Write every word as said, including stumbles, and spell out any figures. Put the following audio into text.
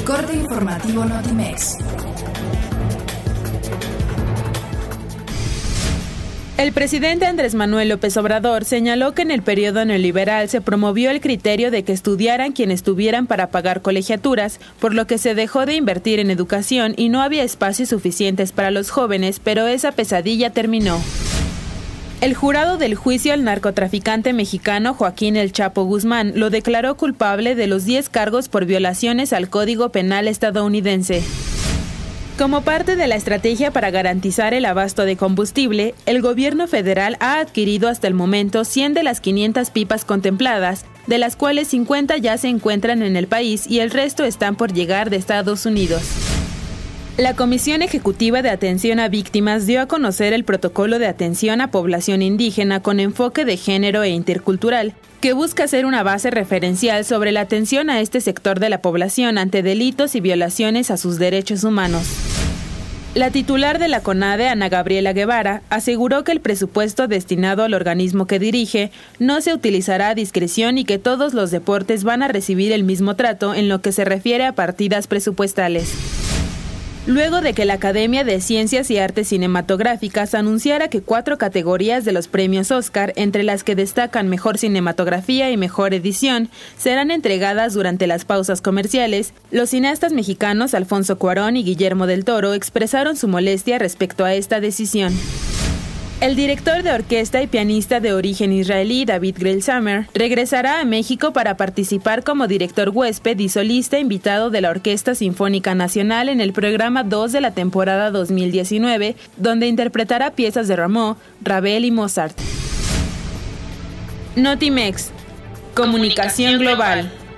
corte informativo Notimex. El presidente Andrés Manuel López Obrador señaló que en el periodo neoliberal se promovió el criterio de que estudiaran quienes tuvieran para pagar colegiaturas, por lo que se dejó de invertir en educación y no había espacios suficientes para los jóvenes, pero esa pesadilla terminó. El jurado del juicio al narcotraficante mexicano Joaquín El Chapo Guzmán lo declaró culpable de los diez cargos por violaciones al Código Penal estadounidense. Como parte de la estrategia para garantizar el abasto de combustible, el gobierno federal ha adquirido hasta el momento cien de las quinientas pipas contempladas, de las cuales cincuenta ya se encuentran en el país y el resto están por llegar de Estados Unidos. La Comisión Ejecutiva de Atención a Víctimas dio a conocer el protocolo de atención a población indígena con enfoque de género e intercultural, que busca ser una base referencial sobre la atención a este sector de la población ante delitos y violaciones a sus derechos humanos. La titular de la CONADE, Ana Gabriela Guevara, aseguró que el presupuesto destinado al organismo que dirige no se utilizará a discreción y que todos los deportes van a recibir el mismo trato en lo que se refiere a partidas presupuestales. Luego de que la Academia de Ciencias y Artes Cinematográficas anunciara que cuatro categorías de los premios Oscar, entre las que destacan Mejor Cinematografía y Mejor Edición, serán entregadas durante las pausas comerciales, los cineastas mexicanos Alfonso Cuarón y Guillermo del Toro expresaron su molestia respecto a esta decisión. El director de orquesta y pianista de origen israelí David Grell-Samer regresará a México para participar como director huésped y solista invitado de la Orquesta Sinfónica Nacional en el programa dos de la temporada dos mil diecinueve, donde interpretará piezas de Rameau, Ravel y Mozart. Notimex. Comunicación global.